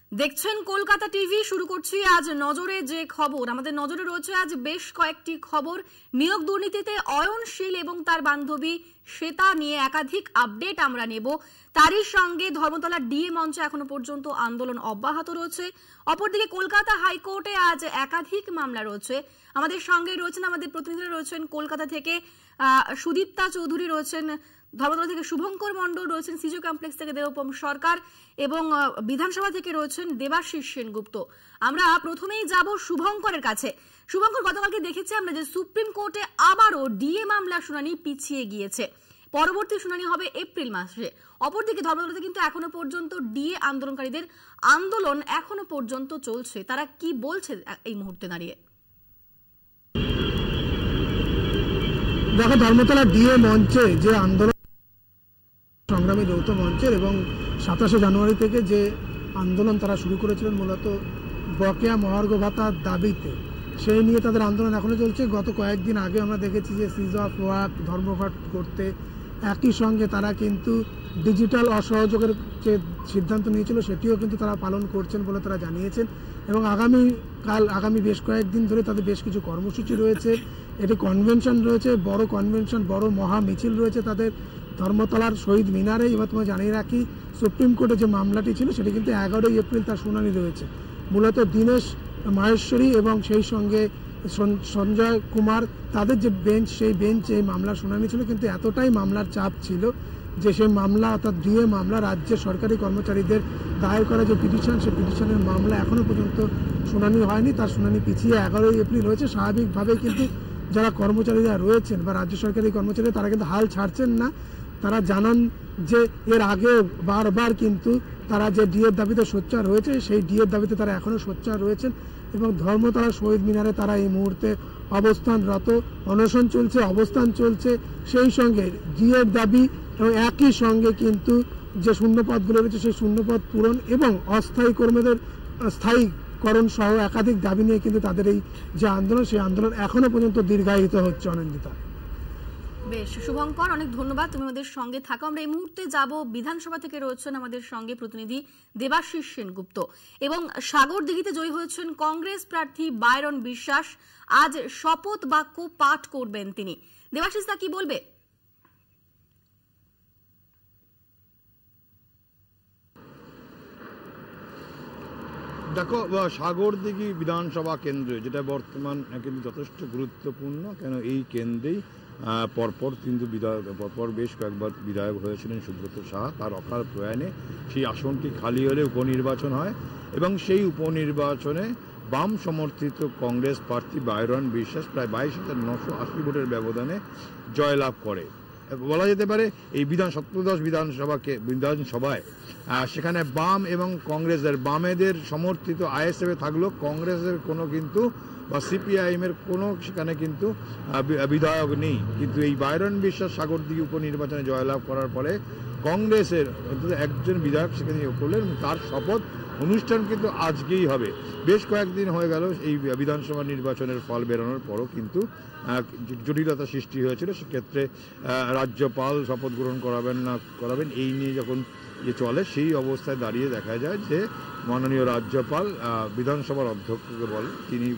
দেখছেন কলকাতা টিভি। শুরু করছি আজ নজরে যে খবর। আমাদের নজরে রয়েছে আজ বেশ কয়েকটি খবর। নিয়োগ দুর্নীতিতে অয়নশীল এবং তার বান্ধবী শ্বেতা নিয়ে একাধিক আপডেট আমরা নেব। তারই সঙ্গে ধর্মতলা ডিএ মঞ্চে এখনো পর্যন্ত আন্দোলন অব্যাহত রয়েছে। অপরদিকে কলকাতা হাইকোর্টে আজ একাধিক মামলা রয়েছে। আমাদের সঙ্গে রয়েছেন আমাদের প্রতিনিধিরা রয়েছেন কলকাতা থেকে সুদীপ্তা চৌধুরী রয়েছেন, ধর্মতলা থেকে শুভঙ্কর মণ্ডল রয়েছেন, সিজু কমপ্লেক্স থেকে দেবপম সরকার এবং বিধানসভা থেকে রয়েছেন দেবাশিস সেনগুপ্ত। আমরা প্রথমেই যাব শুভঙ্করের কাছে। শুভঙ্কর, গতকালকে দেখেছি আমরা যে সুপ্রিম কোর্টে আবারও ডিএ মামলা শুনানি পিছিয়ে গিয়েছে। পরবর্তী শুনানি হবে এপ্রিল মাসে। অপরদিকে ধর্মতলাতে কিন্তু এখনো পর্যন্ত ডিএ আন্দোলনকারীদের আন্দোলন এখনো পর্যন্ত চলছে। তারা কি বলছে এই মুহূর্তে দাঁড়িয়ে? দেখো, ধর্মতলা ডিএ মঞ্চে যে আন্দোলন সংগ্রামী যৌথ মঞ্চের এবং 27শে জানুয়ারি থেকে যে আন্দোলন তারা শুরু করেছিলেন মূলত বকেয়া মহার্ঘ ভাতার দাবিতে, সেই নিয়ে তাদের আন্দোলন এখনো চলছে। গত কয়েকদিন আগে আমরা দেখেছি যে সিজ অফ ওয়ার্ক ধর্মঘট করতে, একই সঙ্গে তারা কিন্তু ডিজিটাল অসহযোগের যে সিদ্ধান্ত নিয়েছিল সেটিও কিন্তু তারা পালন করছেন বলে তারা জানিয়েছেন। এবং আগামী বেশ কয়েকদিন ধরে তাদের বেশ কিছু কর্মসূচি রয়েছে। এটি কনভেনশন রয়েছে, বড় কনভেনশন, বড় মহা মিছিল রয়েছে তাদের ধর্মতলার শহীদ মিনারে। এবার তোমায় জানিয়ে রাখি, সুপ্রিম কোর্টে যে মামলাটি ছিল সেটি কিন্তু 11ই এপ্রিল তার শুনানি রয়েছে। মূলত দীনেশ মাহেশ্বরী এবং সেই সঙ্গে সঞ্জয় কুমার তাদের যে বেঞ্চ, সেই বেঞ্চে এই মামলার শুনানি ছিল। কিন্তু এতটাই মামলার চাপ ছিল যে সেই মামলা অর্থাৎ ডিএ মামলা, রাজ্যের সরকারি কর্মচারীদের দায়ের করা যে পিটিশন, সেই পিটিশনের মামলা এখনো পর্যন্ত শুনানি হয়নি। তার শুনানি পিছিয়ে 11ই এপ্রিল হয়েছে। স্বাভাবিকভাবে কিন্তু যারা কর্মচারীরা রয়েছেন বা রাজ্য সরকারি কর্মচারী, তারা কিন্তু হাল ছাড়ছেন না। তারা জানান যে এর আগেও বারবার কিন্তু তারা যে ডিএর দাবিতে সোচ্চার হয়েছে, সেই ডিএর দাবিতে তারা এখনো সোচ্চার রয়েছেন এবং ধর্মতলা শহীদ মিনারে তারা এই মুহূর্তে অবস্থানরত, অনশন চলছে, অবস্থান চলছে। সেই সঙ্গে ডিএর দাবি এবং একই সঙ্গে কিন্তু যে শূন্যপদগুলো রয়েছে সেই শূন্যপদ পূরণ এবং অস্থায়ী কর্মীদের স্থায়ীকরণ সহ একাধিক দাবি নিয়ে কিন্তু তাদের এই যে আন্দোলন, সেই আন্দোলন এখনো পর্যন্ত দীর্ঘায়িত হচ্ছে। অনন্দিতা। বেশ, শুভঙ্কর, অনেক ধন্যবাদ তুমি আমাদের সঙ্গে থাকো। আমরা এই মুহূর্তে যাব বিধানসভা থেকে রয়েছেন আমাদের সঙ্গে প্রতিনিধি দেবাশিস সেনগুপ্ত। এবং সাগরদিঘিতে জয়ী হয়েছেন কংগ্রেস প্রার্থী বাইরন বিশ্বাস। আজ শপথ বাক্য পাঠ করবেন তিনি। দেবাশিস, তা কি বলবে? দেখো, সাগরদিঘি বিধানসভা কেন্দ্র যেটা বর্তমান কিন্তু যথেষ্ট গুরুত্বপূর্ণ, কেন এই কেন্দ্রেই পরপর কিন্তু পরপর বেশ কয়েকবার বিধায়ক হয়েছিলেন সুব্রত সাহা। তার অকাল প্রয়াণে সেই আসনটি খালি হলে উপনির্বাচন হয় এবং সেই উপনির্বাচনে বাম সমর্থিত কংগ্রেস প্রার্থী বাইরন বিশ্বাস প্রায় 22,980 ভোটের ব্যবধানে জয়লাভ করে। বলা যেতে পারে এই 17 বিধানসভায় সেখানে বাম এবং কংগ্রেসের, বামেদের সমর্থিত আইএসএফ থাকলেও কংগ্রেসের কোনো কিন্তু বা সিপিআইএম এর কোনো সেখানে কিন্তু বিধায়ক নেই। কিন্তু এই বাইরন বিশ্বাস সাগরদিঘি উপনির্বাচনে জয়লাভ করার পরে কংগ্রেসের অন্তত একজন বিধায়ক সেখানে করলেন। তার শপথ অনুষ্ঠান কিন্তু আজকেই হবে। বেশ কয়েকদিন হয়ে গেল এই বিধানসভা নির্বাচনের ফল বেরোনোর পরও কিন্তু জটিলতা সৃষ্টি হয়েছিল। সেক্ষেত্রে রাজ্যপাল শপথ গ্রহণ করাবেন না করাবেন এই নিয়ে যখন চলে, সেই অবস্থায় দাঁড়িয়ে দেখা যায় যে মাননীয় রাজ্যপাল বিধানসভার অধ্যক্ষকে বলেন তিনি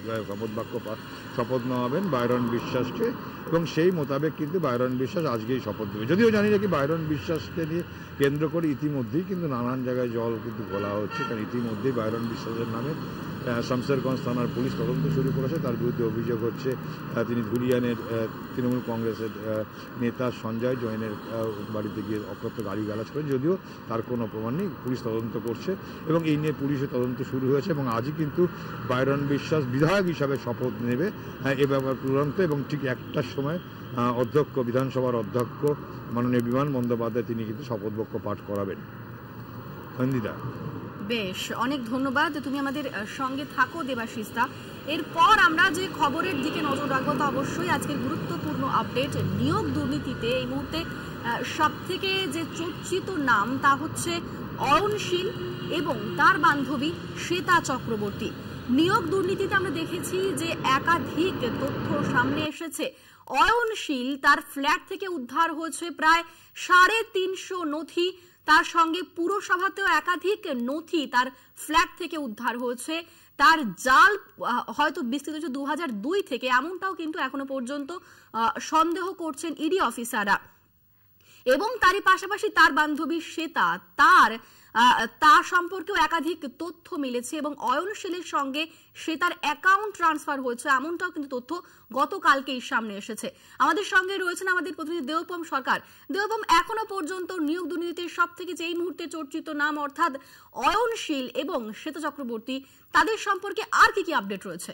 শপথ নেওয়াবেন বাইরন বিশ্বাসকে এবং সেই মোতাবেক কিন্তু বাইরন বিশ্বাস আজকেই শপথ নেবে। যদিও জানি নাকি বাইরন বিশ্বাসকে নিয়ে কেন্দ্র করে ইতিমধ্যেই কিন্তু নানান জায়গায় জল কিন্তু গলা হচ্ছে, কারণ ইতিমধ্যেই বাইরন বিশ্বাসের নামে শামসেরগঞ্জ থানার পুলিশ তদন্ত শুরু করেছে। তার বিরুদ্ধে অভিযোগ হচ্ছে তিনি ধুলিয়ানের তৃণমূল কংগ্রেসের নেতা সঞ্জয় জৈনের বাড়িতে গিয়ে অকথ্য গালিগালাজ করেন, যদিও তার কোনো প্রমাণ নেই। পুলিশ তদন্ত করছে এবং এই নিয়ে পুলিশের তদন্ত শুরু হয়েছে এবং আজই কিন্তু বাইরন বিশ্বাস বিধায়ক হিসাবে শপথ নেবে এ ব্যাপার চূড়ান্ত। এবং ঠিক একটার সময় বিধানসভার অধ্যক্ষ মাননীয় বিমান বন্দ্যোপাধ্যায় তিনি কিন্তু শপথ বাক্য পাঠ করাবেন। নন্দিতা। বেশ, অনেক ধন্যবাদ, তুমি আমাদের সঙ্গে থাকো দেবাশিস্তা। এরপর আমরা যে খবরের দিকে নজর রাখবো তা অবশ্যই আজকের গুরুত্বপূর্ণ আপডেট। নিয়োগ দুর্নীতিতে এই মুহূর্তে সব থেকে যে চর্চিত নাম তা হচ্ছে অয়নশীল এবং তার বান্ধবী শ্বেতা চক্রবর্তী। নিয়োগ দুর্নীতিতে আমরা দেখেছি যে একাধিক তথ্য সামনে এসেছে। অয়নশীল তার ফ্ল্যাট থেকে উদ্ধার হয়েছে প্রায় 350 নথি, তার সঙ্গে পুরসভাতেও একাধিক নথি তার ফ্ল্যাট থেকে উদ্ধার হয়েছে। তার জাল হয়তো বিস্তৃত হচ্ছে 2002 থেকে, এমনটাও কিন্তু এখনো পর্যন্ত সন্দেহ করছেন ইডি অফিসাররা। এবং তারই পাশাপাশি তার বান্ধবী শ্বেতা, তার সম্পর্কেও একাধিক তথ্য মিলেছে এবং অয়নশীলের সঙ্গে শ্বেতার অ্যাকাউন্ট ট্রান্সফার হয়েছে, এমনটাও কিন্তু তথ্য গতকালকেই সামনে এসেছে। আমাদের সঙ্গে রয়েছেন আমাদের প্রতিনিধি দেবপম সরকার। দেবপম, এখনো পর্যন্ত নিয়োগ দুর্নীতির সব থেকে যে এই মুহূর্তে চর্চিত নাম অর্থাৎ অয়নশীল এবং শ্বেতা চক্রবর্তী, তাদের সম্পর্কে আর কি কি আপডেট রয়েছে?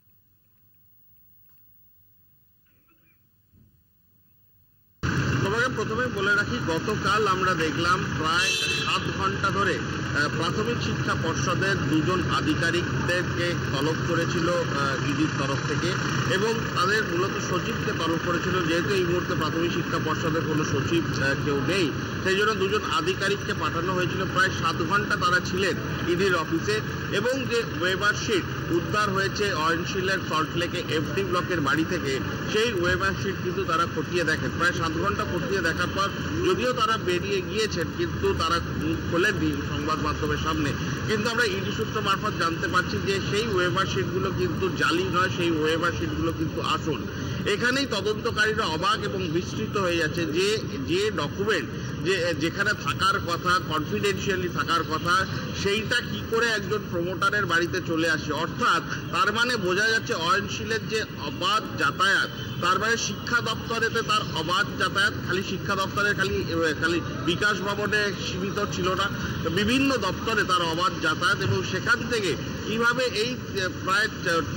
তোমাকে প্রথমে বলে রাখি, গতকাল আমরা দেখলাম প্রায় 7 ঘন্টা ধরে প্রাথমিক শিক্ষা পর্ষদের 2জন আধিকারিকদেরকে তলব করেছিল ইডির তরফ থেকে, এবং তাদের মূলত সচিবকে তলব করেছিল। যেহেতু এই মুহূর্তে প্রাথমিক শিক্ষা পর্ষদের কোনো সচিব কেউ নেই, সেই জন্য 2জন আধিকারিককে পাঠানো হয়েছিল। প্রায় 7 ঘন্টা তারা ছিলেন ইডির অফিসে, এবং যে ওয়েবার শিট উদ্ধার হয়েছে অয়নশীলের সল্টলেকে এফডি ব্লকের বাড়ি থেকে, সেই ওয়েবার শিট কিন্তু তারা খতিয়ে দেখেন। প্রায় 7 ঘন্টা খতিয়ে দেখার পর যদিও তারা বেরিয়ে গিয়েছেন, কিন্তু তারা মুখ খোলেননি সংবাদ মাধ্যমের সামনে। কিন্তু আমরা ইডি সূত্র মারফত জানতে পারছি যে সেই ওয়েবার শিটগুলো কিন্তু জালি নয়, সেই ওয়েবার শিটগুলো কিন্তু আসল। এখানেই তদন্তকারীরা অবাক এবং বিস্মিত হয়ে যাচ্ছে যে ডকুমেন্ট যেখানে থাকার কথা, কনফিডেন্সিয়ালি থাকার কথা, সেইটা কি করে একজন প্রমোটারের বাড়িতে চলে আসে। অর্থাৎ তার মানে বোঝা যাচ্ছে অয়নশীলের যে অবাধ যাতায়াত, তার মানে শিক্ষা দপ্তরেতে তার অবাধ যাতায়াত খালি শিক্ষা দপ্তরে খালি বিকাশ ভবনে সীমিত ছিল না, বিভিন্ন দপ্তরে তার অবাধ যাতায়াত, এবং সেখান থেকে কিভাবে এই প্রায়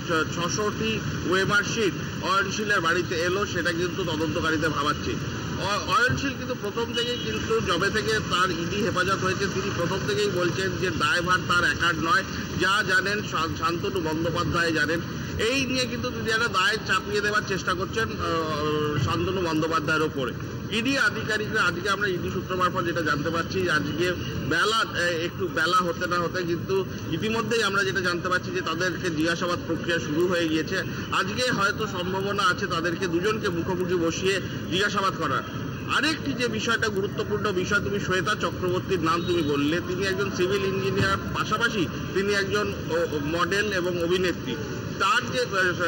600টি ওয়েবার শিট অয়নশীলের বাড়িতে এলো, সেটা কিন্তু তদন্তকারীদের ভাবাচ্ছে। অয়নশীল কিন্তু প্রথম থেকেই কিন্তু জবে থেকে তার ইডি হেফাজত হয়েছে, তিনি প্রথম থেকেই বলছেন যে দায়ভার তার একার নয়, যা জানেন শান্তনু বন্দ্যোপাধ্যায় জানেন। এই নিয়ে কিন্তু তিনি একটা দায় চাপিয়ে দেওয়ার চেষ্টা করছেন শান্তনু বন্দ্যোপাধ্যায়ের ওপরে। ইডি আধিকারিকরা, আজকে আমরা ইডি সূত্র মারফত যেটা জানতে পারছি, আজকে একটু বেলা হতে না হতে কিন্তু ইতিমধ্যেই আমরা যেটা জানতে পারছি যে তাদেরকে জিজ্ঞাসাবাদ প্রক্রিয়া শুরু হয়ে গিয়েছে। আজকে হয়তো সম্ভাবনা আছে তাদেরকে দুজনকে মুখোমুখি বসিয়ে জিজ্ঞাসাবাদ করার। আরেকটি যে বিষয়টা গুরুত্বপূর্ণ বিষয়, তুমি শ্বেতা চক্রবর্তীর নাম তুমি বললে, তিনি একজন সিভিল ইঞ্জিনিয়ার, পাশাপাশি তিনি একজন মডেল এবং অভিনেত্রী। তার যে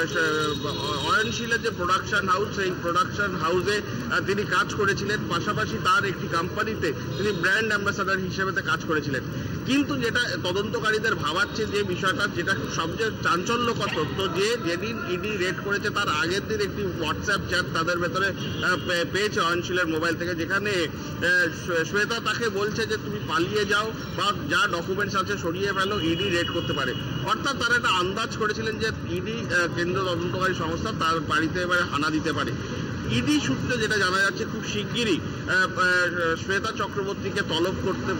অয়নশীলের যে প্রোডাকশন হাউস, সেই প্রোডাকশন হাউসে তিনি কাজ করেছিলেন, পাশাপাশি তার একটি কোম্পানিতে তিনি ব্র্যান্ড অ্যাম্বাসাডার হিসেবে কাজ করেছিলেন। কিন্তু যেটা তদন্তকারীদের ভাবাচ্ছে যে বিষয়টা, যেটা সবচেয়ে চাঞ্চল্যকর তথ্য, যে যেদিন ইডি রেড করেছে তার আগের দিন একটি হোয়াটসঅ্যাপ চ্যাট তাদের ভেতরে পেয়েছে অয়নশীলের মোবাইল থেকে, যেখানে শ্বেতা তাকে বলছে যে তুমি পালিয়ে যাও বা যা ডকুমেন্টস আছে সরিয়ে ফেলো, ইডি রেড করতে পারে। অর্থাৎ তারা একটা আন্দাজ করেছিলেন যে ইডি কেন্দ্রীয় তদন্তকারী সংস্থা তার বাড়িতে এবারে হানা দিতে পারে। ইডি সূত্রে যেটা জানা যাচ্ছে, খুব শিগগিরই শ্বেতা চক্রবর্তীকে তলব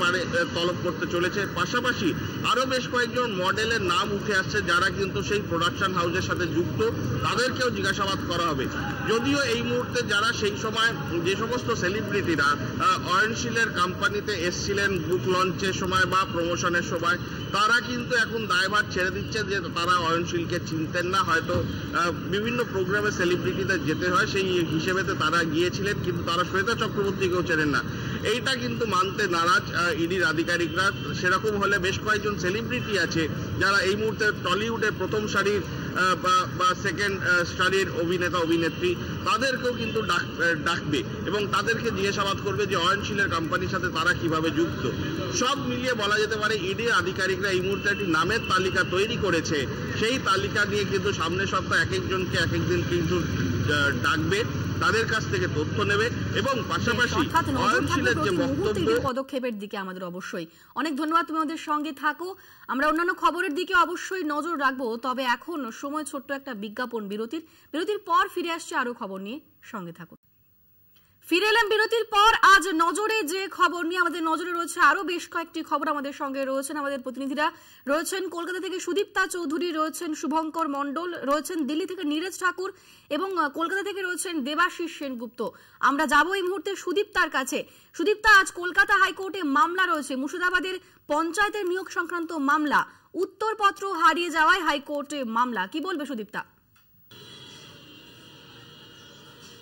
করতে চলেছে। পাশাপাশি আরো বেশ কয়েকজন মডেলের নাম উঠে আসছে যারা কিন্তু সেই প্রোডাকশন হাউসের সাথে যুক্ত, তাদেরকেও জিজ্ঞাসাবাদ করা হবে। যদিও এই মুহূর্তে যারা সেই সময় যে সমস্ত সেলিব্রিটিরা অয়নশীলের কোম্পানিতে এসছিলেন বুক লঞ্চের সময় বা প্রমোশনের সময়, তারা কিন্তু এখন দায়ভার ছেড়ে দিচ্ছে যে তারা অয়নশীলকে চিনতেন না, হয়তো বিভিন্ন প্রোগ্রামে সেলিব্রিটিদের যেতে হয় সেই হিসেবেতে তারা গিয়েছিলেন, কিন্তু তারা শ্বেতা চক্রবর্তীকেও চেনেন না। এইটা কিন্তু মানতে নারাজ ইডির আধিকারিকরা। সেরকম হলে বেশ কয়েকজন সেলিব্রিটি আছে যারা এই মুহূর্তে টলিউডের প্রথম সারির বা সেকেন্ড সারির অভিনেতা অভিনেত্রী, তাদেরকেও কিন্তু ডাকবে এবং তাদেরকে জিজ্ঞাসাবাদ করবে যে অয়নশীলের কোম্পানির সাথে তারা কিভাবে যুক্ত। সব মিলিয়ে বলা যেতে পারে ইডি আধিকারিকরা এই মুহূর্তে একটি নামের তালিকা তৈরি করেছে। সেই তালিকা নিয়ে কিন্তু সামনের সপ্তাহে এক একজনকে এক একদিন কিন্তু ডাকবে, তাদের কাছ থেকে তথ্য নেবে এবং পাশাপাশি অয়নশীলের যে বক্তব্য, পদক্ষেপের দিকে আমাদের অবশ্যই অনেক ধন্যবাদ। তুমি আমাদের সঙ্গে থাকো, আমরা অন্যান্য খবরের দিকে অবশ্যই নজর রাখবো। তবে এখন সময় ছোট্ট একটা বিজ্ঞাপন বিরতির পর ফিরে আসছে আরো খবর নিয়ে, সঙ্গে থাকুন। ফিরে এলাম বিরতির পর। আজ নজরে যে খবর নিয়ে আমাদের নজরে রয়েছে আরো বেশ কয়েকটি খবর। আমাদের সঙ্গে রয়েছেন আমাদের প্রতিনিধিরা, রয়েছেন কলকাতা থেকে সুদীপ্তা চৌধুরী, রয়েছেন শুভঙ্কর মণ্ডল, রয়েছেন দিল্লি থেকে নীরজ ঠাকুর এবং কলকাতা থেকে রয়েছেন দেবাশিস সেনগুপ্ত। আমরা যাব এই মুহূর্তে সুদীপ্তার কাছে। সুদীপ্তা, আজ কলকাতা হাইকোর্টে মামলা রয়েছে, মুর্শিদাবাদের পঞ্চায়েতের নিয়োগ সংক্রান্ত মামলা, উত্তরপত্র হারিয়ে যাওয়ায় হাইকোর্টে মামলা, কি বলবে সুদীপ্তা?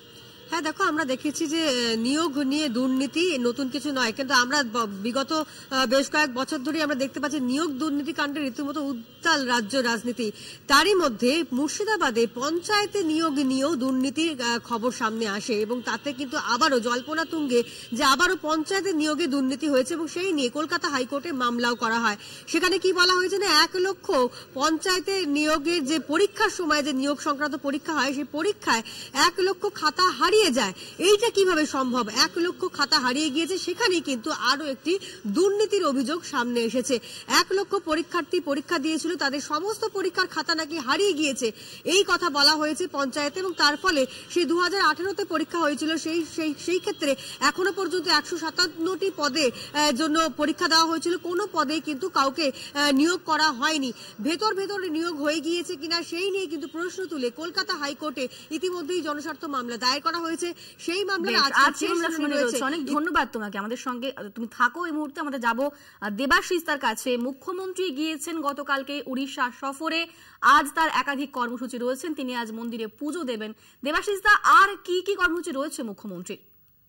হ্যাঁ দেখো, আমরা দেখেছি যে নিয়োগ নিয়ে দুর্নীতি নতুন কিছু নয়, কিন্তু আমরা বিগত বেশ কয়েক বছর ধরে আমরা দেখতে পাচ্ছি নিয়োগ দুর্নীতি কাণ্ডে রীতিমতো উত্তাল রাজ্য রাজনীতি। তারই মধ্যে মুর্শিদাবাদে পঞ্চায়েতে নিয়োগ নিয়েও দুর্নীতির খবর সামনে আসে এবং তাতে কিন্তু আবারও জল্পনা তুঙ্গে যে আবারও পঞ্চায়েতের নিয়োগে দুর্নীতি হয়েছে এবং সেই নিয়ে কলকাতা হাইকোর্টে মামলাও করা হয়। সেখানে কি বলা হয়েছে না, 1 লক্ষ পঞ্চায়েতে নিয়োগের যে পরীক্ষার সময় যে নিয়োগ সংক্রান্ত পরীক্ষা হয়, সেই পরীক্ষায় 1 লক্ষ খাতা হারিয়ে যায়। এইটা কিভাবে সম্ভব? 1 লক্ষ খাতা হারিয়ে গিয়েছে, সেখানেই কিন্তু আরো একটি দুর্নীতির অভিযোগ সামনে এসেছে। 1 লক্ষ পরীক্ষার্থী পরীক্ষা দিয়েছিল, তাদের সমস্ত পরীক্ষার খাতা নাকি হারিয়ে গিয়েছে, এই কথা বলা হয়েছে পঞ্চায়েতে। এবং তার ফলে সেই 2018তে পরীক্ষা হয়েছিল, সেই ক্ষেত্রে এখনো পর্যন্ত 157টি পদে জন্য পরীক্ষা দেওয়া হয়েছিল, কোনো পদে কিন্তু কাউকে নিয়োগ করা হয়নি। ভেতর নিয়োগ হয়ে গিয়েছে কিনা সেই নিয়ে কিন্তু প্রশ্ন তুলে কলকাতা হাইকোর্টে ইতিমধ্যেই জনস্বার্থ মামলা দায়ের করা হয়েছে। সেই মামলার অনেক ধন্যবাদ তোমাকে, আমাদের সঙ্গে তুমি থাকো। এই মুহূর্তে আমরা যাব দেবাশিস দার কাছে। মুখ্যমন্ত্রী গিয়েছেন গতকালকে উড়িষ্যা সফরে, আজ তার একাধিক কর্মসূচি রয়েছেন, তিনি আজ মন্দিরে পুজো দেবেন। দেবাশিস দা, আর কি কি কর্মসূচি রয়েছে মুখ্যমন্ত্রীর?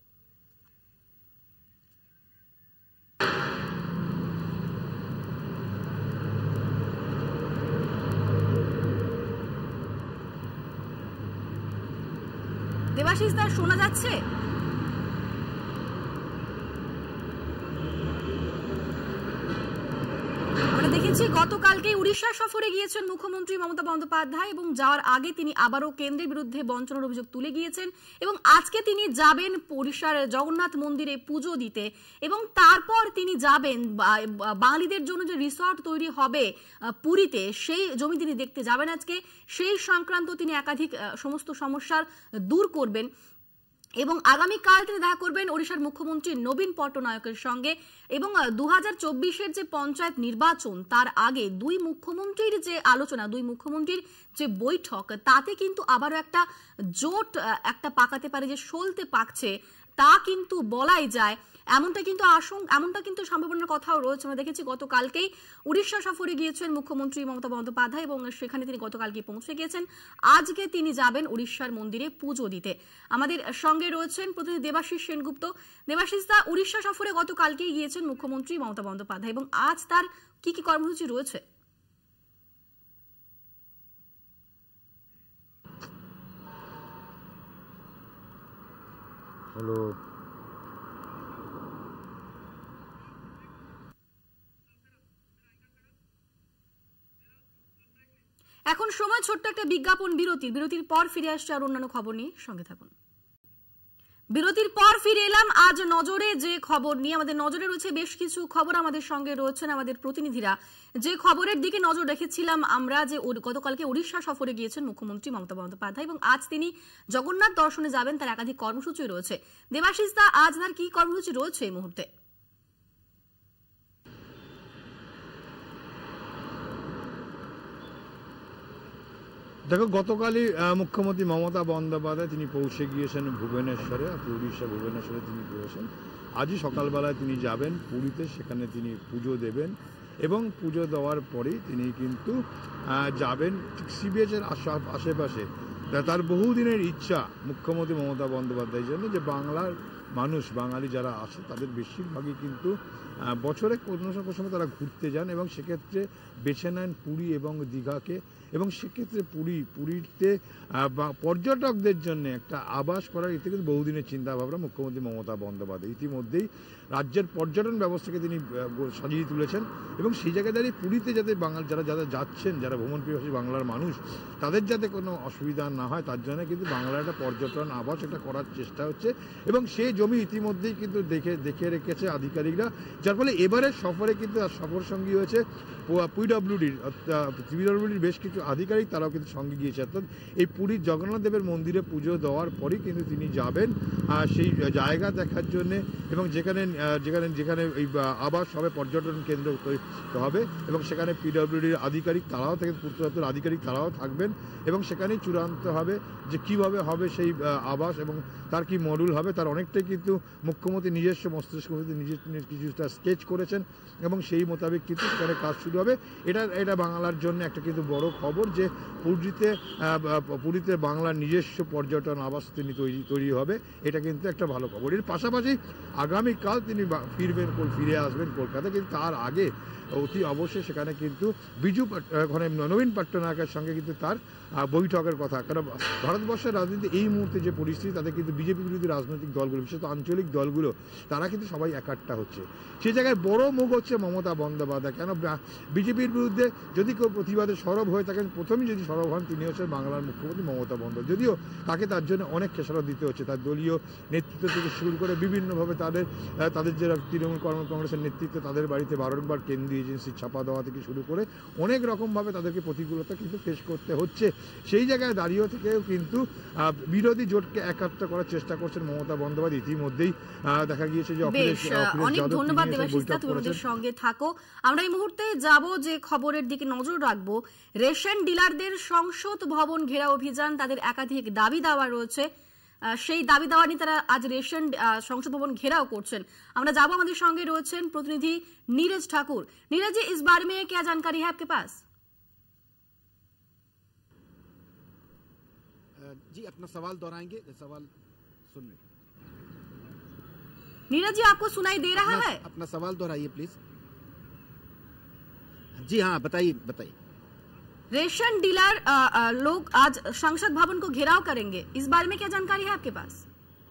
দেবাশিস দা, শোনা যাচ্ছে? আমরা দেখেছি গতকালকে উড়িষ্যা সফরে গিয়েছেন মুখ্যমন্ত্রী মমতা বন্দ্যোপাধ্যায় এবং যাওয়ার আগে তিনি আবারও কেন্দ্রের বিরুদ্ধে বঞ্চনার অভিযোগ তুলে গিয়েছেন এবং আজকে তিনি যাবেন উড়িষ্যার জগন্নাথ মন্দিরে পুজো দিতে এবং তারপর তিনি যাবেন বাঙালিদের জন্য যে রিসর্ট তৈরি হবে পুরীতে, সেই জমি তিনি দেখতে যাবেন আজকে। সেই সংক্রান্ত তিনি একাধিক সমস্ত সমস্যার দূর করবেন এবং আগামীকাল তিনি দেখা করবেন ওড়িশার মুখ্যমন্ত্রী নবীন পট্টনায়কের সঙ্গে। এবং 2024-এর যে পঞ্চায়েত নির্বাচন, তার আগে দুই মুখ্যমন্ত্রীর যে আলোচনা, দুই মুখ্যমন্ত্রীর যে বৈঠক, তাতে কিন্তু আবারও একটা জোট পাকাতে পারে, যে সলতে পাকছে তা কিন্তু বলাই যায়। এমনটা কিন্তু সম্ভাবনার কথাও রয়েছে। আমরা দেখেছি গতকালকেই উড়িষ্যা সফরে গিয়েছেন মুখ্যমন্ত্রী মমতা বন্দ্যোপাধ্যায় এবং সেখানে তিনি গতকালকে পৌঁছে গিয়েছেন। আজকে তিনি যাবেন উড়িষ্যার মন্দিরে পুজো দিতে। আমাদের সঙ্গে রয়েছেন প্রতিনিধি দেবাশিস সেনগুপ্ত। দেবাশিস দা, উড়িষ্যা সফরে গতকালকেই গিয়েছেন মুখ্যমন্ত্রী মমতা বন্দ্যোপাধ্যায় এবং আজ তার কি কি কর্মসূচি রয়েছে? হ্যালো, এখন সময় ছোট্ট একটা বিজ্ঞাপন বিরতির পর ফিরে আসছে আর অন্যান্য খবর নিয়ে, সঙ্গে থাকুন। বিরতির পর ফিরে এলাম আজ নজরে যে খবর নিয়ে। আমাদের নজরে রয়েছে বেশ কিছু খবর, আমাদের সঙ্গে রয়েছেন আমাদের প্রতিনিধিরা। যে খবরের দিকে নজর রেখেছিলাম আমরা, যে গতকালকে উড়িষ্যা সফরে গিয়েছেন মুখ্যমন্ত্রী মমতা বন্দ্যোপাধ্যায় এবং আজ তিনি জগন্নাথ দর্শনে যাবেন, তার একাধিক কর্মসূচি রয়েছে। দেবাশিস দা, আজ তার কি কর্মসূচি রয়েছে এই মুহূর্তে? দেখো, গতকালই মুখ্যমন্ত্রী মমতা বন্দ্যোপাধ্যায় তিনি পৌঁছে গিয়েছেন ভুবনেশ্বরে, উড়িষ্যা ভুবনেশ্বরে তিনি গিয়েছেন। আজই সকালবেলায় তিনি যাবেন পুরীতে, সেখানে তিনি পুজো দেবেন এবং পুজো দেওয়ার পরেই তিনি কিন্তু যাবেন ঠিক সি বিচের আশেপাশে। তার বহুদিনের ইচ্ছা মুখ্যমন্ত্রী মমতা বন্দ্যোপাধ্যায়ের জন্য যে বাংলার মানুষ, বাঙালি যারা আসে তাদের বেশিরভাগই কিন্তু বছরে কোনো সময় তারা ঘুরতে যান এবং সেক্ষেত্রে বেছে নেন পুরী এবং দীঘাকে। এবং সেক্ষেত্রে পুরীতে পর্যটকদের জন্য একটা আবাস করার এতে কিন্তু বহুদিনের চিন্তাভাবনা মুখ্যমন্ত্রী মমতা বন্দ্যোপাধ্যায়। ইতিমধ্যেই রাজ্যের পর্যটন ব্যবস্থাকে তিনি সাজিয়ে তুলেছেন এবং সেই জায়গায় দাঁড়িয়ে পুরীতে যাতে যারা যাচ্ছেন, যারা ভ্রমণপ্রিয়ভাষী বাংলার মানুষ, তাদের যাতে কোনো অসুবিধা না হয় তার জন্য কিন্তু বাংলার একটা পর্যটন আবাস একটা করার চেষ্টা হচ্ছে এবং সেই জমি ইতিমধ্যেই কিন্তু দেখে রেখেছে আধিকারিকরা, যার ফলে এবারের সফরে কিন্তু সফর সঙ্গী হয়েছে পিডব্লিউডির বেশ কিছু আধিকারিক, তারাও কিন্তু সঙ্গে গিয়েছে। অর্থাৎ এই পুরীর জগন্নাথ দেবের মন্দিরে পুজো দেওয়ার পরই কিন্তু তিনি যাবেন সেই জায়গা দেখার জন্য এবং যেখানে এই আবাস হবে, পর্যটন কেন্দ্র হবে এবং সেখানে পিডব্লিউডির আধিকারিক তারাও থাকেন, পূর্ত দপ্তরের আধিকারিক তারাও থাকবেন এবং সেখানেই চূড়ান্ত হবে যে কিভাবে হবে সেই আবাস এবং তার কি মডুল হবে, তার অনেকটাই কিন্তু মুখ্যমন্ত্রী নিজস্ব মস্তিষ্ক নিজের কিছুটা স্কেচ করেছেন এবং সেই মোতাবেক কিন্তু সেখানে কাজ শুরু হবে। এটা বাংলার জন্য একটা কিন্তু বড় খবর যে পুরীতে বাংলার নিজস্ব পর্যটন আবাস তিনি তৈরি হবে, এটা কিন্তু একটা ভালো খবর। এর পাশাপাশি আগামীকাল তিনি ফিরে আসবেন কলকাতা, কিন্তু তার আগে অতি অবশ্যই সেখানে কিন্তু নবীন পট্টনায়কের সঙ্গে কিন্তু তার বৈঠকের কথা। কারণ ভারতবর্ষের রাজনীতি এই মুহূর্তে যে পরিস্থিতি, তাতে কিন্তু বিজেপি বিরোধী রাজনৈতিক দলগুলো, বিশেষত আঞ্চলিক দলগুলো, তারা কিন্তু সবাই একাট্টা হচ্ছে। সেই জায়গায় বড় মুখ হচ্ছে মমতা বন্দ্যোপাধ্যায়। কেন বিজেপির বিরুদ্ধে যদি কেউ প্রতিবাদে সরব হয়ে থাকেন, প্রথমেই যদি সরব হন তিনি হচ্ছেন বাংলার মুখ্যমন্ত্রী মমতা বন্দ্যোপাধ্যায়। যদিও তাকে তার জন্য অনেক খেসারত দিতে হচ্ছে, তার দলীয় নেতৃত্ব থেকে শুরু করে বিভিন্নভাবে তাদের যে তৃণমূল কংগ্রেসের নেতৃত্ব, তাদের বাড়িতে বারংবার কেন্দ্রীয় এজেন্সি ছাপা দেওয়া থেকে শুরু করে অনেক রকমভাবে তাদেরকে প্রতিকূলতা কিন্তু ফেস করতে হচ্ছে। সেই জায়গায় দাঁড়িয়ে থেকেও কিন্তু বিরোধী জোটকে একাত্ম করার চেষ্টা করছেন মমতা বন্দ্যোপাধ্যায়। ইতিমধ্যেই দেখা গিয়েছে যে অনেক ধন্যবাদ দেবাশিসদা, তুমি আমাদের সঙ্গে থাকো। আমরা এই মুহূর্তে যাব যে খবরের দিকে নজর রাখবো। রেশন ডিলারদের সংসদ ভবন ঘেরা অভিযান, তাদের একাধিক দাবি দাওয়া রয়েছে, সেই দাবি দাওয়া নিয়ে তারা আজ রেশন সংসদ ভবন ঘেরাও করছেন। আমরা যাবো, আমাদের সঙ্গে রয়েছেন প্রতিনিধি नीरज ठाकुर। नीरज जी, इस बारे में क्या जानकारी है आपके पास? जी, अपना सवाल दोहराएंगे, सवाल सुन रहे। नीरज जी, आपको सुनाई दे रहा है? अपना सवाल दोहराइए प्लीज। जी हाँ, बताइए। रेशन डीलर लोग आज संसद भवन को घेराव करेंगे, इस बारे में क्या जानकारी है आपके पास?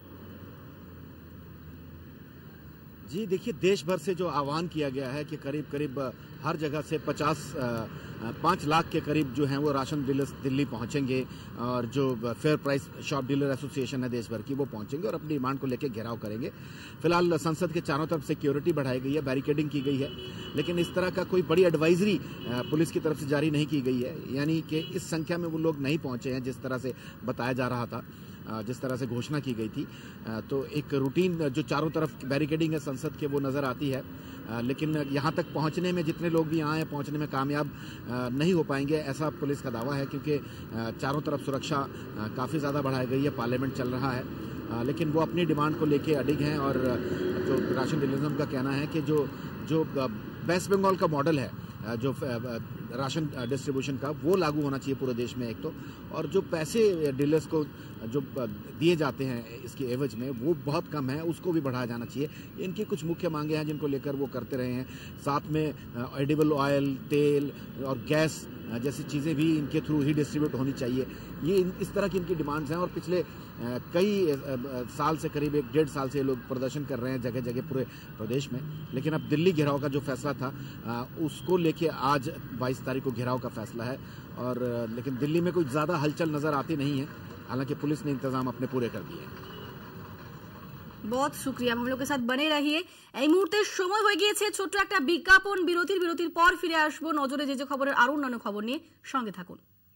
जी देखिए, देश भर से जो आह्वान किया गया है कि करीब हर जगह से 5 लाख के करीब जो हैं वो राशन डीलर्स दिल्ली पहुंचेंगे, और जो fair price shop dealer association है देश भर की, वो पहुंचेंगे और अपनी डिमांड को लेकर घेराव करेंगे। फिलहाल संसद के चारों तरफ सिक्योरिटी बढ़ाई गई है, बैरिकेडिंग की गई है, लेकिन इस तरह का कोई बड़ी एडवाइजरी पुलिस की तरफ से जारी नहीं की गई है। यानी कि इस संख्या में वो लोग नहीं पहुंचे हैं जिस तरह से बताया जा रहा था, जिस तरह से घोषणा की गई थी। तो एक रूटीन जो चारों तरफ बैरिकेडिंग है संसद के, वो नजर आती है, लेकिन यहाँ तक पहुँचने में जितने लोग भी यहाँ हैं पहुँचने में कामयाब नहीं हो पाएंगे, ऐसा पुलिस का दावा है, क्योंकि चारों तरफ सुरक्षा काफ़ी ज़्यादा बढ़ाई गई है। पार्लियामेंट चल रहा है, लेकिन वो अपनी डिमांड को लेके अडिग हैं। और जो राशन डीलरिज्म का कहना है कि जो वेस्ट बंगाल का मॉडल है जो राशन डिस्ट्रीब्यूशन का, वो लागू होना चाहिए पूरे देश में एक तो, और जो पैसे डीलर्स को जो दिए जाते हैं इसके एवज में वो बहुत कम है, उसको भी बढ़ाया जाना चाहिए। इनकी कुछ मुख्य मांगे हैं जिनको लेकर वो करते रहे हैं। साथ में एडिबल ऑयल, तेल और गैस जैसी चीज़ें भी इनके थ्रू ही डिस्ट्रीब्यूट होनी चाहिए। ये इस तरह की इनकी डिमांड्स हैं, और पिछले कई साल से, करीब 1.5 साल से ये लोग प्रदर्शन कर रहे हैं जगह जगह पूरे प्रदेश में। लेकिन अब दिल्ली घेराव का जो फैसला था उसको लेके आज 22 तारीख को घेराव का फैसला है, और लेकिन दिल्ली में कोई ज़्यादा हलचल नज़र आती नहीं है, हालांकि पुलिस ने इंतजाम अपने पूरे कर दिए हैं। बहुत शुक्रिया, हम लोग के साथ बने रहिए। এই মুহূর্তে সময় হয়ে গিয়েছে ছোট্ট একটা বিজ্ঞাপন বিরতির পর ফিরে আসবো নজরে যে খবরের আরো অন্যান্য খবর নিয়ে, সঙ্গে থাকুন।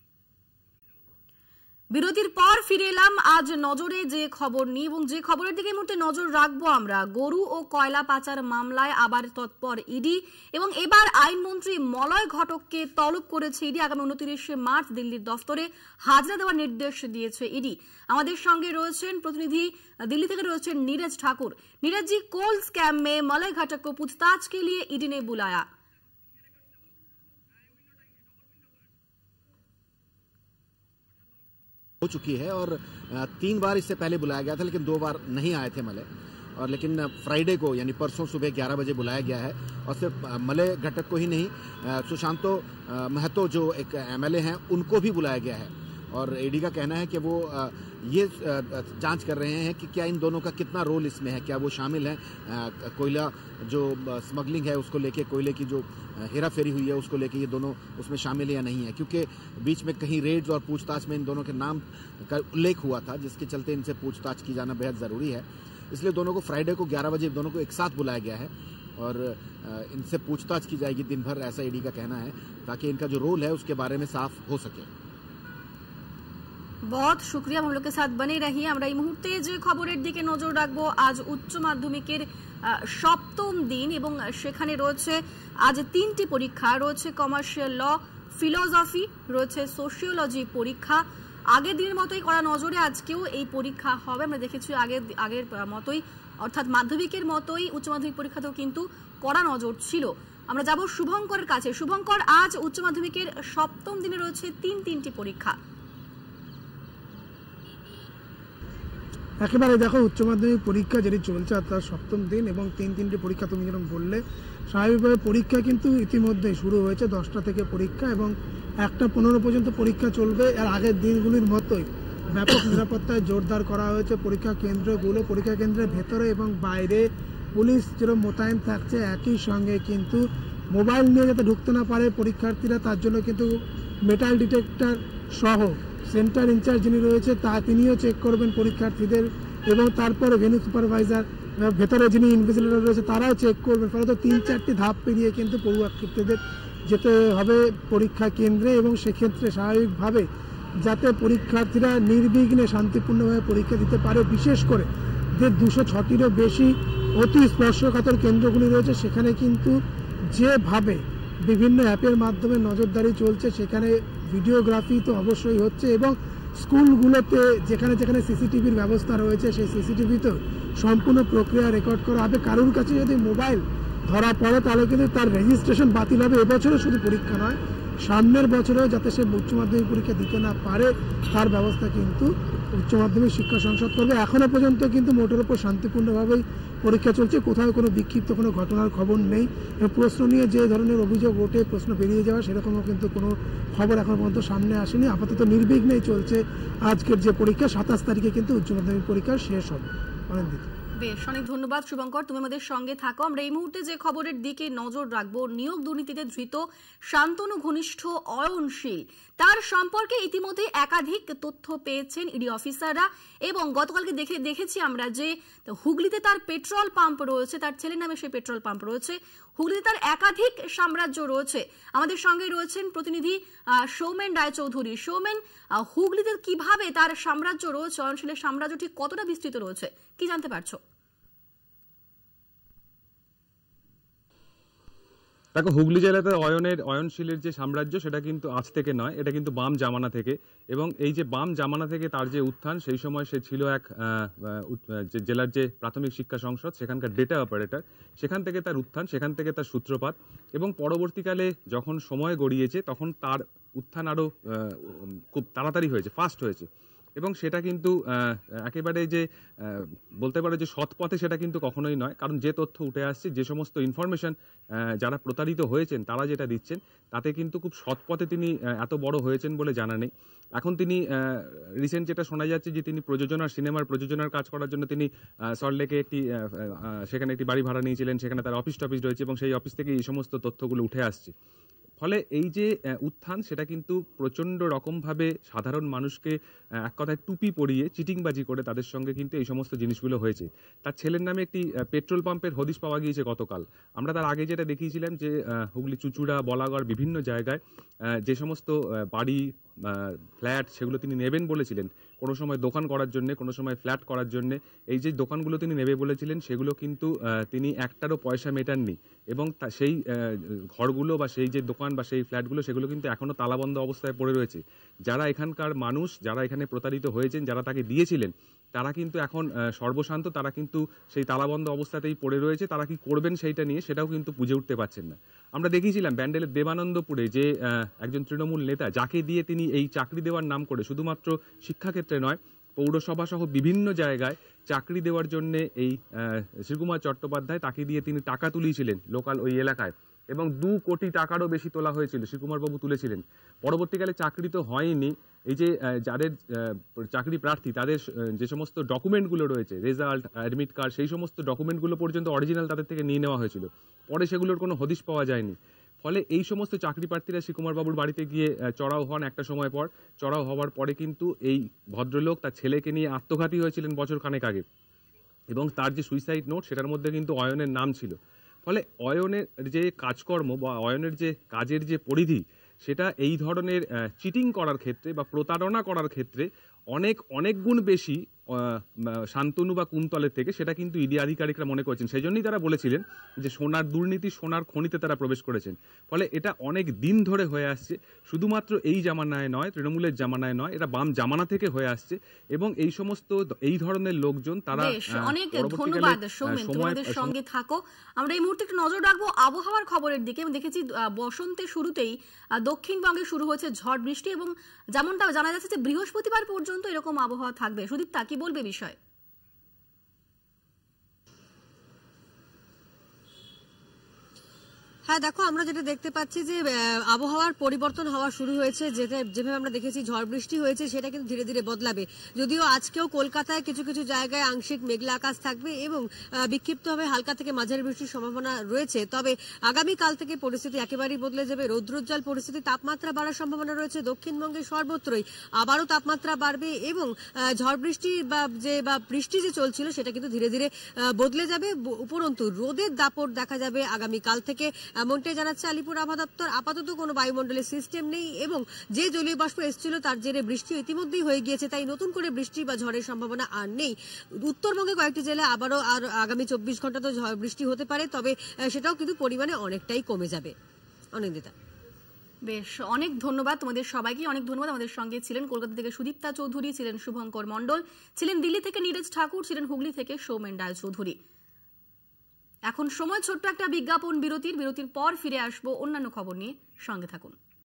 বিরতির পর ফিরে এলাম আজ নজরে যে খবর নিয়ে, এবং যে খবরের দিকে এই মুহূর্তে নজর রাখবো আমরা। গরু ও কয়লা পাচার মামলায় আবার তৎপর ইডি, এবং এবার আইনমন্ত্রী মলয় ঘটককে তলব করেছে ইডি। আগামী 29 মার্চ দিল্লির দফতরে হাজরা দেওয়ার নির্দেশ দিয়েছে ইডি। আমাদের সঙ্গে রয়েছেন প্রতিনিধি दिल्ली থেকে রয়েছেন नीरज ठाकुर। नीरज जी, कोल स्कैम में मलय घटक को पूछताछ के लिए ईडी ने बुलाया, हो चुकी है, और 3 बार इससे पहले बुलाया गया था, लेकिन 2 बार नहीं आए थे मलय। और लेकिन फ्राइडे को यानी परसों सुबह 11 बजे बुलाया गया है, और सिर्फ मलय घटक को ही नहीं, सुशांतो महतो जो एक MLA हैं उनको भी बुलाया गया है। और ईडी का कहना है कि वो ये जांच कर रहे हैं कि क्या इन दोनों का कितना रोल इसमें है, क्या वो शामिल है, कोयला जो स्मगलिंग है उसको लेके, कोयले की जो हेरा फेरी हुई है उसको लेके ये दोनों उसमें शामिल है या नहीं है, क्योंकि बीच में कहीं रेड्स और पूछताछ में इन दोनों के नाम का उल्लेख हुआ था, जिसके चलते इनसे पूछताछ की जाना बेहद ज़रूरी है। इसलिए दोनों को फ्राइडे को 11 बजे दोनों को एक साथ बुलाया गया है, और इनसे पूछताछ की जाएगी दिन भर, ऐसा ईडी का कहना है, ताकि इनका जो रोल है उसके बारे में साफ हो सके। बहुत शुक्रिया, हम लोग के साथ बने रहिए। আমরা এই মুহূর্তে যে খবরের দিকে নজর রাখবো, আজ উচ্চ মাধ্যমিকের 7ম দিন, এবং সেখানে রয়েছে আজ 3টি পরীক্ষা রয়েছে। কমার্শিয়াল ল, ফিলোসফি রয়েছে, সোশিওলজি পরীক্ষা। আগের দিনের মতোই কড়া নজরে আজকেও এই পরীক্ষা হবে। আমরা দেখেছি আগের মতোই অর্থাৎ মাধ্যমিকের মতোই উচ্চ মাধ্যমিক পরীক্ষাতেও কিন্তু কড়া নজর ছিল। আমরা যাব শুভঙ্করের কাছে। শুভঙ্কর, আজ উচ্চ মাধ্যমিকের সপ্তম দিনে রয়েছে তিনটি পরীক্ষা। একেবারে দেখো, উচ্চ মাধ্যমিক পরীক্ষা যেটি চলছে তার সপ্তম দিন এবং তিনটি পরীক্ষা তুমি যেরকম বললে, স্বাভাবিকভাবে পরীক্ষা কিন্তু ইতিমধ্যেই শুরু হয়েছে। 10টা থেকে পরীক্ষা এবং 1:15 পর্যন্ত পরীক্ষা চলবে। আর আগের দিনগুলির মতোই ব্যাপক নিরাপত্তায় জোরদার করা হয়েছে পরীক্ষা কেন্দ্রগুলো। পরীক্ষা কেন্দ্রের ভেতরে এবং বাইরে পুলিশ যেরকম মোতায়েন থাকছে, একই সঙ্গে কিন্তু মোবাইল নিয়ে যাতে ঢুকতে না পারে পরীক্ষার্থীরা, তার জন্য কিন্তু মেটাল ডিটেক্টর সহ সেন্টার ইনচার্জ যিনি রয়েছে তিনিও চেক করবেন পরীক্ষার্থীদের, এবং তারপরে ভেন্যু সুপারভাইজার, ভেতরে যিনি ইনভিজিলেটর রয়েছে তারাও চেক করবেন। ফলে তো 3-4টি ধাপ পেরিয়ে কিন্তু পরীক্ষার্থীদের যেতে হবে পরীক্ষা কেন্দ্রে, এবং সেক্ষেত্রে স্বাভাবিকভাবে যাতে পরীক্ষার্থীরা নির্বিঘ্নে শান্তিপূর্ণভাবে পরীক্ষা দিতে পারে, বিশেষ করে যে 206টিরও বেশি অতি স্পর্শকাতর কেন্দ্রগুলি রয়েছে সেখানে কিন্তু যেভাবে বিভিন্ন অ্যাপের মাধ্যমে নজরদারি চলছে, সেখানে ভিডিওগ্রাফি তো অবশ্যই হচ্ছে, এবং স্কুলগুলোতে যেখানে যেখানে সিসিটিভির ব্যবস্থা রয়েছে সেই সিসিটিভিতে সম্পূর্ণ প্রক্রিয়া রেকর্ড করা হবে। কারোর কাছে যদি মোবাইল ধরা পড়ে তাহলে কিন্তু তার রেজিস্ট্রেশন বাতিল হবে। এবছরে শুধু পরীক্ষা নয়, সামনের বছরেও যাতে সে উচ্চ মাধ্যমিক পরীক্ষা দিতে না পারে তার ব্যবস্থা কিন্তু উচ্চ মাধ্যমিক শিক্ষা সংসদ করবে। এখনো পর্যন্ত কিন্তু মোটের উপর শান্তিপূর্ণভাবেই পরীক্ষা চলছে, কোথাও কোনো বিক্ষিপ্ত কোনো ঘটনার খবর নেই। প্রশ্ন নিয়ে যে ধরনের অভিযোগ ওঠে, প্রশ্ন বেরিয়ে যাওয়া, সেরকমও কিন্তু কোনো খবর এখন পর্যন্ত সামনে আসেনি। আপাতত নির্বিঘ্নেই চলছে আজকের যে পরীক্ষা। 27 তারিখে কিন্তু উচ্চ মাধ্যমিক পরীক্ষা শেষ হবে। বেশ, অনেক ধন্যবাদ শুভঙ্কর, তুমি আমাদের সঙ্গে থাকো। আমরা এই মুহূর্তে যে খবরের দিকে নজর রাখবো, নিয়োগ দুর্নীতিতে ধৃত শান্তনু ঘনিষ্ঠ অয়নশীল, তার সম্পর্কে ইতিমধ্যে একাধিক তথ্য পেয়েছেন ইডি অফিসাররা, এবং গতকালকে দেখেছি আমরা যে হুগলিতে তার পেট্রোল পাম্প রয়েছে, তার ছেলের নামে সেই পেট্রোল পাম্প রয়েছে, হুগলিতে তার একাধিক সাম্রাজ্য রয়েছে। আমাদের সঙ্গে রয়েছেন প্রতিনিধি সৌমেন রায়চৌধুরী। সৌমেন, হুগলিতে কিভাবে তার সাম্রাজ্য রয়েছে, অয়নশীলের সাম্রাজ্য ঠিক কতটা বিস্তৃত রয়েছে, কি জানতে পারছো? দেখো, হুগলি জেলাতে অয়নশীলের যে সাম্রাজ্য সেটা কিন্তু আজ থেকে নয়, এটা কিন্তু বাম জামানা থেকে। এবং এই যে বাম জামানা থেকে তার যে উত্থান, সেই সময় সে ছিল এক জেলার যে প্রাথমিক শিক্ষা সংসদ সেখানকার ডেটা অপারেটর, সেখান থেকে তার উত্থান, সেখান থেকে তার সূত্রপাত। এবং পরবর্তীকালে যখন সময় গড়িয়েছে তখন তার উত্থান আরও খুব তাড়াতাড়ি হয়েছে, ফাস্ট হয়েছে। এবং সেটা কিন্তু একেবারে যে বলতে পারো যে সৎ পথে সেটা কিন্তু কখনোই নয়, কারণ যে তথ্য উঠে আসছে, যে সমস্ত ইনফরমেশন যারা প্রতারিত হয়েছেন তারা যেটা দিচ্ছেন, তাতে কিন্তু খুব সৎ পথে তিনি এত বড় হয়েছেন বলে জানা নেই। এখন তিনি রিসেন্ট যেটা শোনা যাচ্ছে যে তিনি সিনেমার প্রযোজনার কাজ করার জন্য তিনি সল্টলেকে সেখানে একটি বাড়ি ভাড়া নিয়েছিলেন, সেখানে তার অফিস টফিস রয়েছে, এবং সেই অফিস থেকে এই সমস্ত তথ্যগুলো উঠে আসছে। ফলে এই যে উত্থান, সেটা কিন্তু প্রচণ্ড রকমভাবে সাধারণ মানুষকে এক কথায় টুপি পরিয়ে চিটিংবাজি করে তাদের সঙ্গে কিন্তু এই সমস্ত জিনিসগুলো হয়েছে। তার ছেলের নামে একটি পেট্রোল পাম্পের হদিশ পাওয়া গিয়েছে গতকাল। আমরা তার আগে যেটা দেখিয়েছিলাম যে হুগলি চুচুড়া, বলাগড় বিভিন্ন জায়গায় যে সমস্ত বাড়ি, ফ্ল্যাট সেগুলো তিনি নেবেন বলেছিলেন, কোনো সময় দোকান করার জন্য, কোনো সময় ফ্ল্যাট করার জন্য। এই যে দোকানগুলো তিনি নেবে বলেছিলেন সেগুলো কিন্তু তিনি একটারও পয়সা মেটাননি, এবং সেই ঘরগুলো বা সেই যে দোকান বা সেই ফ্ল্যাটগুলো সেগুলো কিন্তু এখনো তালাবন্ধ অবস্থায় পড়ে রয়েছে। যারা এখানকার মানুষ, যারা এখানে প্রতারিত হয়েছেন, যারা তাকে দিয়েছিলেন, তারা কিন্তু এখন সর্বশান্ত, তারা কিন্তু সেই তালাবন্ধ অবস্থাতেই পড়ে রয়েছে। তারা কি করবেন সেইটা নিয়ে সেটাও কিন্তু বুঝে উঠতে পারছেন না। আমরা দেখিয়েছিলাম ব্যান্ডেলের দেবানন্দপুরে যে একজন তৃণমূল নেতা, যাকে দিয়ে তিনি এই চাকরি দেওয়ার নাম করে শুধুমাত্র শিক্ষাক্ষেত্রে নয়, পৌরসভা সহ বিভিন্ন জায়গায় চাকরি দেওয়ার জন্য এই শ্রীকুমার চট্টোপাধ্যায়, তাকে দিয়ে তিনি টাকা তুলিয়েছিলেন লোকাল ওই এলাকায়, এবং 2 কোটি টাকারও বেশি তোলা হয়েছিল, শ্রীকুমার বাবু তুলেছিলেন। পরবর্তীকালে চাকরি তো হয়নি। এই যে যাদের চাকরি প্রার্থী, তাদের যে সমস্ত ডকুমেন্টগুলো রয়েছে, রেজাল্ট, অ্যাডমিট কার্ড, সেই সমস্ত ডকুমেন্টগুলো পর্যন্ত অরিজিনাল তাদের থেকে নিয়ে নেওয়া হয়েছিল, পরে সেগুলোর কোনো হদিশ পাওয়া যায়নি। ফলে এই সমস্ত চাকরি প্রার্থীরা শ্রীকুমার বাবুর বাড়িতে গিয়ে চড়াও হন। একটা সময় পর চড়াও হওয়ার পরে কিন্তু এই ভদ্রলোক তার ছেলেকে নিয়ে আত্মঘাতী হয়েছিলেন বছর খানেক আগে, এবং তার যে সুইসাইড নোট সেটার মধ্যে কিন্তু অয়নের নাম ছিল। ফলে অয়নের যে কাজকর্ম বা অয়নের যে কাজের যে পরিধি, সেটা এই ধরনের চিটিং করার ক্ষেত্রে বা প্রতারণা করার ক্ষেত্রে অনেক গুণ বেশি শান্তনু বা কুন্তলের থেকে, সেটা কিন্তু ইডি আধিকারিকরা মনে করছেন। সেই জন্যই তারা বলেছিলেন যে সোনার দুর্নীতি, সোনার খনিতে তারা প্রবেশ করেছেন। ফলে এটা অনেক দিন ধরে হয়ে আসছে, শুধুমাত্র এই জামানায় নয়, তৃণমূলের জামানায় নয়, এটা বাম জামানা থেকে হয়ে আসছে। এবং এই সমস্ত এই ধরনের লোকজন তারা অনেক ধন্যবাদ সৌমেন, তোমাদের সঙ্গে থাকো। আমরা এই মুহূর্তে একটু নজর রাখবো আবহাওয়ার খবরের দিকে। দেখেছি বসন্তের শুরুতেই দক্ষিণবঙ্গে শুরু হয়েছে ঝড় বৃষ্টি এবং যেমনটা জানা যাচ্ছে যে বৃহস্পতিবার পর্যন্ত এরকম আবহাওয়া থাকবে। সুদীপ্তা, কি বলবে বিষয়? হ্যাঁ, দেখো, আমরা যেটা দেখতে পাচ্ছি যে আবহাওয়ার পরিবর্তন হওয়া শুরু হয়েছে। যেভাবে আমরা দেখেছি ঝড় বৃষ্টি হয়েছে, সেটা কিন্তু ধীরে ধীরে বদলাবে। যদিও আজকেও কলকাতায় কিছু কিছু জায়গায় আংশিক মেঘলা আকাশ থাকবে এবং বিক্ষিপ্তভাবে হালকা থেকে মাঝারি বৃষ্টির সম্ভাবনা রয়েছে, তবে আগামীকাল থেকে পরিস্থিতি একেবারেই বদলে যাবে। রৌদ্রোজ্জ্বল পরিস্থিতি, তাপমাত্রা বাড়ার সম্ভাবনা রয়েছে দক্ষিণবঙ্গে সর্বত্রই। আবারও তাপমাত্রা বাড়বে এবং ঝড় বৃষ্টি বা বৃষ্টি যে চলছিল সেটা কিন্তু ধীরে ধীরে বদলে যাবে। উপরন্তু রোদের দাপট দেখা যাবে আগামীকাল থেকে, এমনটাই জানাচ্ছে আলিপুর আবহাওয়া দপ্তর। আপাতত কোনো বায়ুমণ্ডলের সিস্টেম নেই এবং যে জলীয় বাষ্প এসেছিল তার জেরে বৃষ্টি ইতিমধ্যেই হয়ে গিয়েছে, তাই নতুন করে বৃষ্টি বা ঝড়ের সম্ভাবনা আর নেই। উত্তরবঙ্গে কয়েকটি জেলায় আবারও আর আগামী 24 ঘন্টা তো ঝড় বৃষ্টি হতে পারে, তবে সেটাও কিন্তু পরিমাণে অনেকটাই কমে যাবে। অনিন্দিতা, বেশ, অনেক ধন্যবাদ তোমাদের সবাইকে, অনেক ধন্যবাদ। আমাদের সঙ্গে ছিলেন কলকাতা থেকে সুদীপ্তা চৌধুরী, ছিলেন শুভঙ্কর মণ্ডল, ছিলেন দিল্লি থেকে নীরজ ঠাকুর, ছিলেন হুগলি থেকে সৌমেন রায় চৌধুরী। এখন সময় ছোট্ট একটা বিজ্ঞাপন বিরতির পর ফিরে আসবো অন্যান্য খবর নিয়ে। সঙ্গে থাকুন।